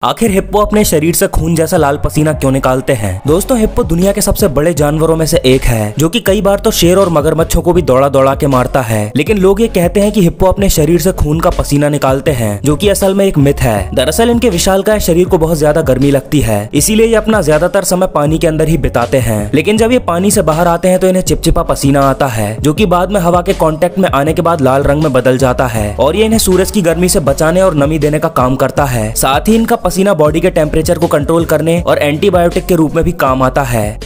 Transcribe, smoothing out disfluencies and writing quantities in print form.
आखिर हिप्पो अपने शरीर से खून जैसा लाल पसीना क्यों निकालते हैं? दोस्तों, हिप्पो दुनिया के सबसे बड़े जानवरों में से एक है, जो कि कई बार तो शेर और मगरमच्छों को भी दौड़ा दौड़ा के मारता है। लेकिन लोग ये कहते हैं कि हिप्पो अपने शरीर से खून का पसीना निकालते हैं, जो कि असल में एक मिथ है। दरअसल इनके विशालकाय शरीर को बहुत ज्यादा गर्मी लगती है, इसीलिए ये अपना ज्यादातर समय पानी के अंदर ही बिताते हैं। लेकिन जब ये पानी से बाहर आते हैं तो इन्हें चिपचिपा पसीना आता है, जो कि बाद में हवा के कांटेक्ट में आने के बाद लाल रंग में बदल जाता है और ये इन्हें सूरज की गर्मी से बचाने और नमी देने का काम करता है। साथ ही इनका पसीना बॉडी के टेम्परेचर को कंट्रोल करने और एंटीबायोटिक के रूप में भी काम आता है।